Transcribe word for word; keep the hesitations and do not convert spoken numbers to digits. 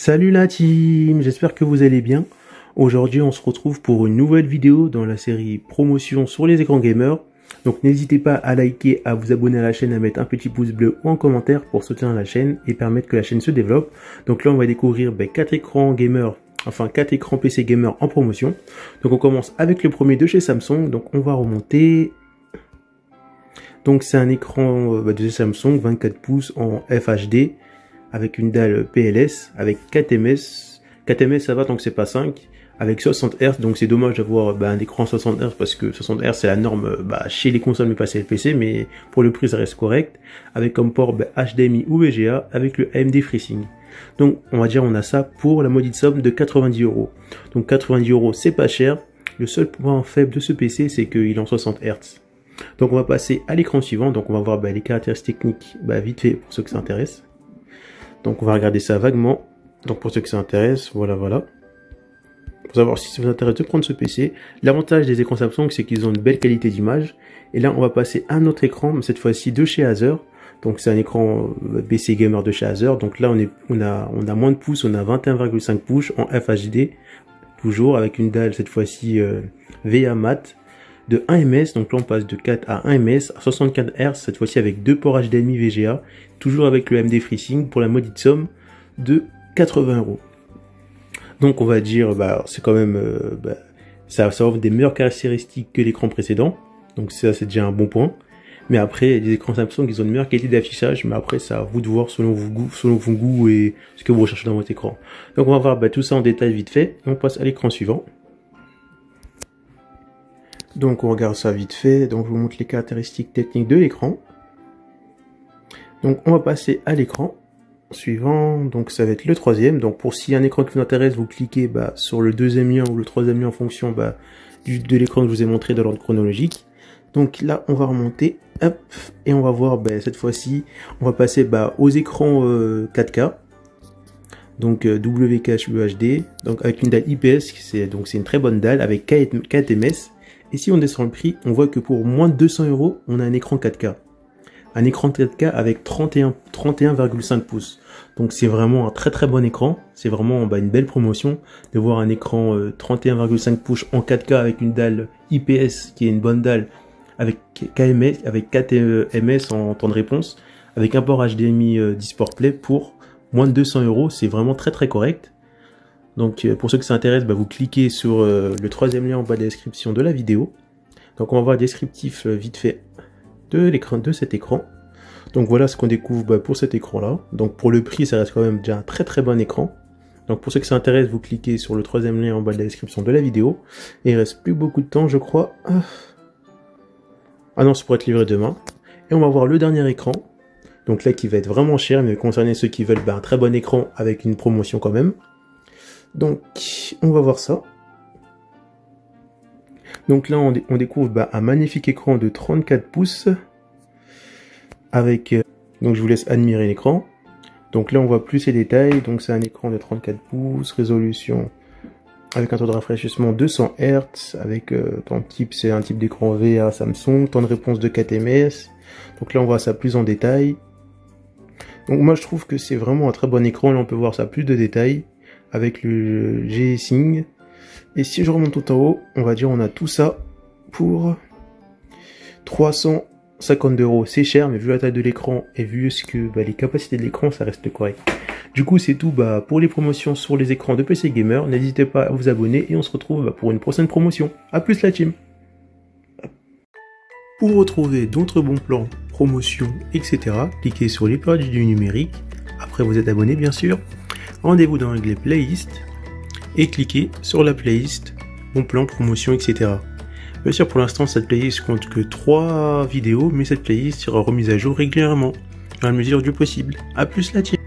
Salut la team, j'espère que vous allez bien. Aujourd'hui on se retrouve pour une nouvelle vidéo dans la série promotion sur les écrans gamers. Donc n'hésitez pas à liker, à vous abonner à la chaîne, à mettre un petit pouce bleu ou en commentaire pour soutenir la chaîne et permettre que la chaîne se développe. Donc là on va découvrir ben, quatre écrans gamers, enfin quatre écrans P C gamer en promotion. Donc on commence avec le premier de chez Samsung, donc on va remonter. Donc c'est un écran euh, de chez Samsung vingt-quatre pouces en F H D. Avec une dalle P L S, avec quatre M S. quatre M S ça va tant que c'est pas cinq. Avec soixante hertz, donc c'est dommage d'avoir bah, un écran soixante hertz parce que soixante hertz c'est la norme bah, chez les consoles mais pas chez les P C, mais pour le prix ça reste correct. Avec comme port bah, H D M I ou V G A avec le A M D FreeSync. Donc on va dire on a ça pour la maudite somme de quatre-vingt-dix euros. Donc quatre-vingt-dix euros c'est pas cher. Le seul point faible de ce P C c'est qu'il est en soixante hertz. Donc on va passer à l'écran suivant, donc on va voir bah, les caractéristiques techniques bah, vite fait pour ceux que ça intéresse. Donc on va regarder ça vaguement. Donc pour ceux que ça intéresse, voilà voilà. Pour savoir si ça vous intéresse de prendre ce P C. L'avantage des écrans Samsung c'est qu'ils ont une belle qualité d'image. Et là on va passer à un autre écran, mais cette fois-ci de chez Acer. Donc c'est un écran P C gamer de chez Acer. Donc là on, est, on, a, on a moins de pouces, on a vingt et un virgule cinq pouces en F H D. Toujours avec une dalle cette fois-ci euh, V A mat de un M S, donc là on passe de quatre à un M S, à soixante-quatre hertz, cette fois-ci avec deux ports H D M I V G A, toujours avec le A M D FreeSync pour la maudite somme de quatre-vingts euros. Donc on va dire, bah c'est quand même, euh, bah, ça, ça offre des meilleures caractéristiques que l'écran précédent, donc ça c'est déjà un bon point. Mais après, les écrans Samsung, ils ont une meilleure qualité d'affichage, mais après c'est à vous de voir selon vos goûts, selon vos goûts et ce que vous recherchez dans votre écran. Donc on va voir bah, tout ça en détail vite fait, et on passe à l'écran suivant. Donc on regarde ça vite fait, donc je vous montre les caractéristiques techniques de l'écran. Donc on va passer à l'écran suivant, donc ça va être le troisième. Donc pour si un écran qui vous intéresse, vous cliquez bah, sur le deuxième lien ou le troisième lien en fonction bah, du, de l'écran que je vous ai montré dans l'ordre chronologique. Donc là on va remonter, hop, et on va voir bah, cette fois-ci, on va passer bah, aux écrans euh, quatre K. Donc euh, W K H U H D, donc avec une dalle I P S, c'est donc c'est une très bonne dalle avec quatre M S. Et si on descend le prix, on voit que pour moins de deux cents euros, on a un écran quatre K. Un écran quatre K avec trente et un virgule cinq pouces. Donc c'est vraiment un très très bon écran. C'est vraiment bah, une belle promotion de voir un écran euh, trente et un virgule cinq pouces en quatre K avec une dalle I P S qui est une bonne dalle avec K M S, avec quatre M S en temps de réponse, avec un port H D M I euh, DisplayPort pour moins de deux cents euros. C'est vraiment très très correct. Donc euh, pour ceux que ça intéresse, bah, vous cliquez sur euh, le troisième lien en bas de la description de la vidéo. Donc on va voir le descriptif euh, vite fait de l'écran de cet écran. Donc voilà ce qu'on découvre bah, pour cet écran là. Donc pour le prix ça reste quand même déjà un très très bon écran. Donc pour ceux que ça intéresse, vous cliquez sur le troisième lien en bas de la description de la vidéo. Et il reste plus beaucoup de temps je crois. Ah non, ça pourrait être livré demain. Et on va voir le dernier écran. Donc là qui va être vraiment cher, mais concerner ceux qui veulent bah, un très bon écran avec une promotion quand même. Donc, on va voir ça. Donc là, on, dé on découvre bah, un magnifique écran de trente-quatre pouces. Avec... Euh, donc, je vous laisse admirer l'écran. Donc là, on voit plus les détails. Donc, c'est un écran de trente-quatre pouces. Résolution avec un taux de rafraîchissement deux cents hertz. Avec euh, temps type, c'est un type d'écran V A Samsung. Temps de réponse de quatre M S. Donc là, on voit ça plus en détail. Donc moi, je trouve que c'est vraiment un très bon écran. Là, on peut voir ça plus de détails. Avec le G-Sync. Et si je remonte tout en haut, on va dire on a tout ça pour trois cent cinquante euros. C'est cher, mais vu la taille de l'écran et vu ce que bah, les capacités de l'écran, ça reste correct. Du coup, c'est tout bah, pour les promotions sur les écrans de P C Gamer. N'hésitez pas à vous abonner et on se retrouve bah, pour une prochaine promotion. A plus la team. Pour retrouver d'autres bons plans, promotions, et cetera, cliquez sur les pages du numérique. Après, vous êtes abonné bien sûr. Rendez-vous dans l'onglet playlist et cliquez sur la playlist bon plan, promotion, et cetera. Bien sûr, pour l'instant, cette playlist compte que trois vidéos, mais cette playlist sera remise à jour régulièrement, dans la mesure du possible. A plus la team.